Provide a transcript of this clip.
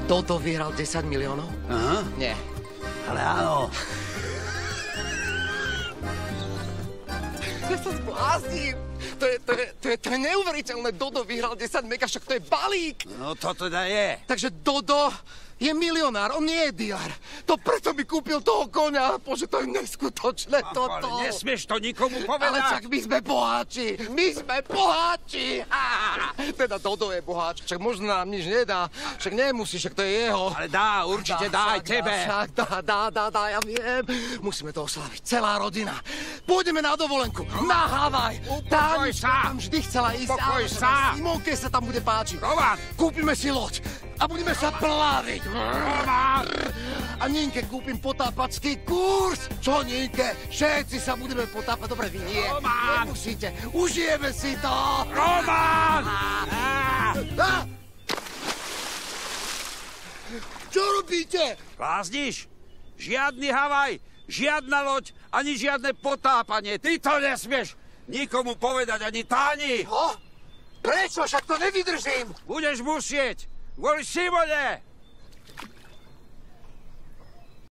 Dodo vyhral 10 miliónov? Aha. Nie. Ale áno. Ja sa zblázním. To je neuveriteľné. Dodo vyhral 10 mega, však to je balík. No to teda je. Takže Dodo je milionár, on nie je dealer. To preto mi kúpil toho koňa. Bože, to je neskutočné toto. Ale nesmieš to nikomu povedať. Ale však my sme boháči. My sme boháči. Teda Dodo je boháč. Však možno nám nič nedá. Však nemusí, však to je jeho. Ale dá, určite dá aj tebe. Však dá, ja viem. Musíme to oslaviť. Celá rodina. Pôjdeme na dovolenku. Na Havaj. Upokoj sa. Tam vždy chcela ísť. Upokoj sa. Simonke sa tam bude páčiť. Roman. Kúpime si loď. A budeme sa pláviť. Roman. A Ninke kúpim potápacký kurz. Čo Ninke? Všetci sa budeme potápať. Dobre, vy nie. Roman. Nemusíte. Užijeme si to. Roman. Čo robíte? Blázniš? Žiadny Havaj, žiadna loď, ani žiadne potápanie. Ty to nesmieš nikomu povedať, ani Táni. Prečo? Však to nevydržím. Budeš musieť. Kvôli Simone.